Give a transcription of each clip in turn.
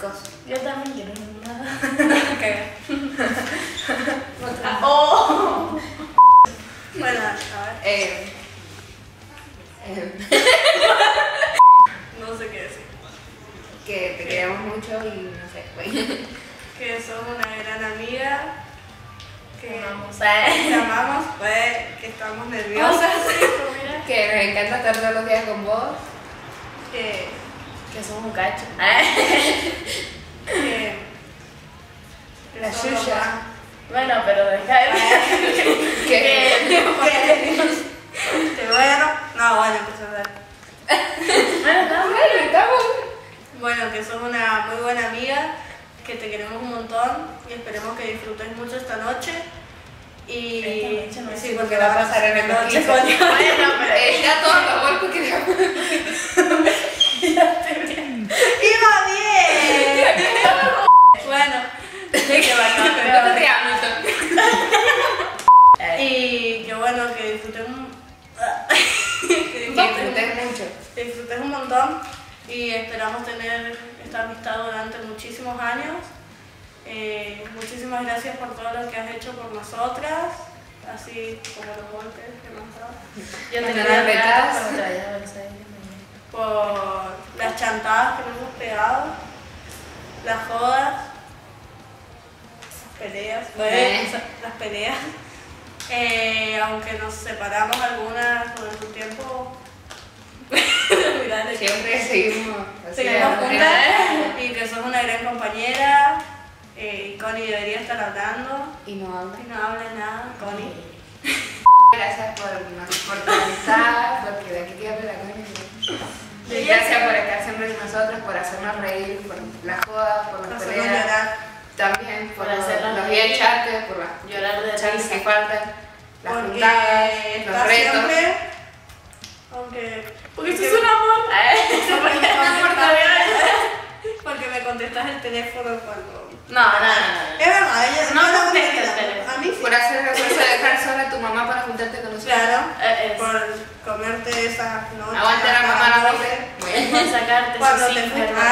cosas. Yo también quiero nada. Oh. Bueno, a ver. No sé qué decir. Que te queremos mucho y no sé, güey. Que sos una gran amiga. Que Vamos te amamos, pues, que estamos nerviosas. Que nos encanta estar todos los días con vos. Que somos un cacho. La sos lo Xuxa. más. Bueno, pero deja de... Que Te bueno. No, bueno, empezó a hablar. estamos. Bueno, que sos una muy buena amiga, que te queremos un montón y esperemos que disfrutes mucho esta noche. Y Esta noche no, sí, porque va a pasar en el noche, noche. coño. Bueno, pero... Ya todo lo vuelvo que ¡Iba bien! Bueno, que bacán, no te rías mucho. y que bueno, que disfrutemos. Que disfrutes un montón y esperamos tener esta amistad durante muchísimos años. Muchísimas gracias por todo lo que has hecho por nosotras, así como los golpes que nos has dado. Yo te Las quería retadas. Por las chantadas que nos hemos pegado, las jodas, peleas, las peleas. Aunque nos separamos algunas por su tiempo, Siempre seguimos juntas y que sos una gran compañera. Y Connie debería estar hablando y no habla. y no habla nada, Connie. Gracias por tu amistad, porque de aquí te habla la Connie. Gracias por estar siempre con nosotros, por hacernos reír, por las jodas, por las Hacernos peleas. llorar. También por hacernos los reír. bien chates, por las Llorar de charlas risa. que faltan, las Porque juntadas, está los retos. siempre, aunque Porque sos un amor. porque me contestas el teléfono cuando. No. Es verdad, ella No la contesta el contesta. teléfono. A mí sí. Por hacer el esfuerzo de dejar sola a tu mamá para juntarte con nosotros. Claro, Es. por comerte esas noches. Aguante la mamá a las 12. Por sacarte Cuando sus te hijos, fuiste.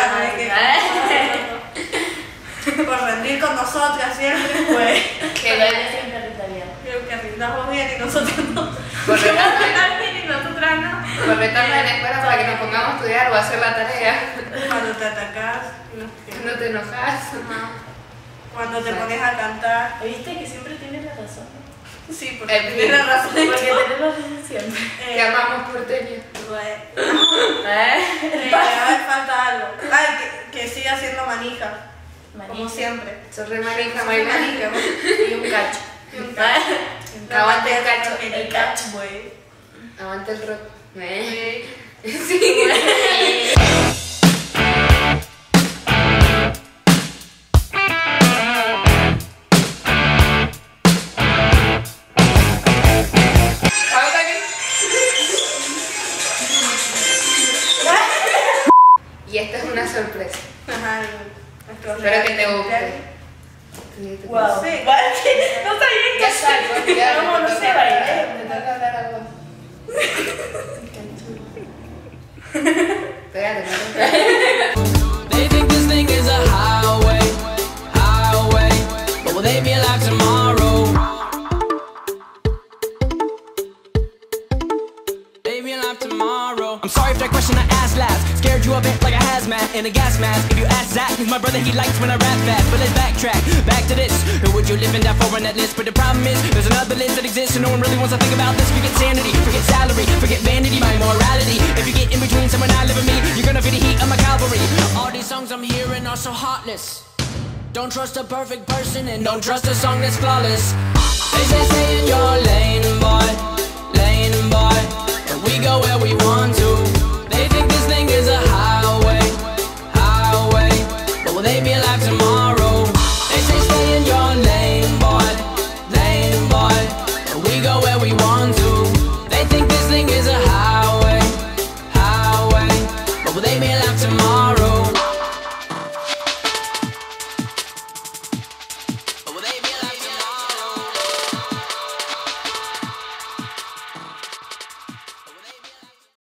hermano. Por rendir con nosotras siempre, pues. Que Pero ella siempre retaría. Creo que rindamos bien y nosotros no. por retarnos bien y nosotras no. de la escuela para que nos pongamos a estudiar o a hacer la tarea. Cuando te atacás, No te enojas. cuando te pones a cantar. ¿Viste que siempre tienes la razón? Sí, porque El tienes la razón. Porque tienes la razón siempre. Te amamos porteño. A ver, falta algo. Ay, que siga siendo manija. Como siempre. Sos re manija, Soy Mayra. manija. Y un cacho. Y un cacho. Aguante el cacho. El cacho, güey. Aguante el rock. Sí. Y esta es una sorpresa. Ajá. Espero que te guste. Wow. Sí. No sabía Ya salgo, No sé bailar. Me toca hablar algo. Espérate, They think this thing is a highway, but will they be alive tomorrow? They be alive tomorrow. I'm sorry if that question I asked last scared you a bit like a hazmat in a gas mask. If you ask Zach, who's my brother, he likes when I rap fast. But let's backtrack, back to this. Who would you live in that for on that list? But the problem is, there's another list that exists, and no one really wants to think about this. Forget sanity, forget salary, forget vanity, my morality. If you get in between someone I live and me, you're gonna feel the heat of my cavalry. All these songs I'm hearing are so heartless. Don't trust a perfect person, and don't trust a song that's flawless. They say in your lane, boy, and we go where we want to.